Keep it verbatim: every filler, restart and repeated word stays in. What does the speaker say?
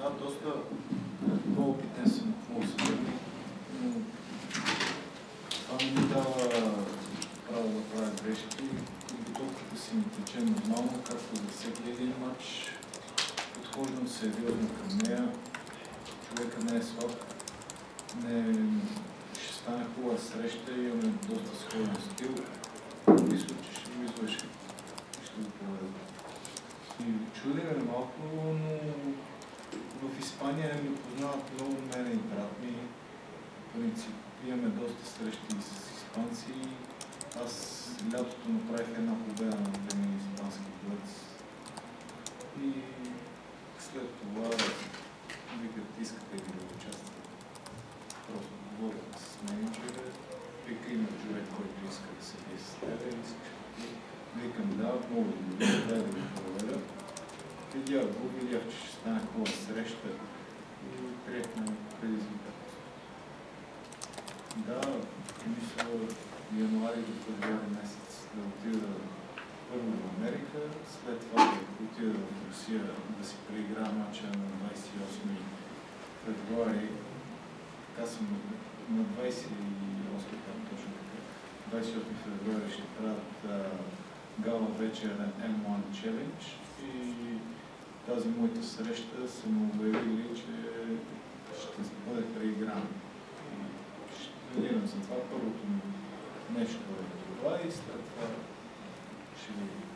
Да, доста по-опитен съм в съдебник, но това не ми дава право да правя грешки. Подготовката си ми тече нормално, както за всеки един матч. Подхождам сериозно към нея. Човека не е слаб. Не... Ще стане хубава среща, имаме доста сходен стил. Мисля, че ще го извършим. Ще го проведа. И чудиме малко, но в Испания ми познават много мене и брат ми. В принцип, имаме доста срещи с испанци. Аз лятото направих една победа на един испански боец. И след това викат, искате ли да участвате. Просто говорят с менеджера, вика има човек, който иска да се бие с тебе, искаш ли. Викам да, мога да го да го проведа. Видях го, видях, че ще стане хубава среща и приехме предизвикателство. Да, мисля януари до февруари месец да отида първо в Америка, след това да отида в Русия да си преигра мача на двадесет и осми февруари. Така съм на двадесет и осми, точно така. двадесет и осми февруари ще правят гала вечер на Ем едно Challenge и тази моята среща са му обявили, че ще бъде преиграна. Ще тренирам за това. Първото нещо е това и след това ще ви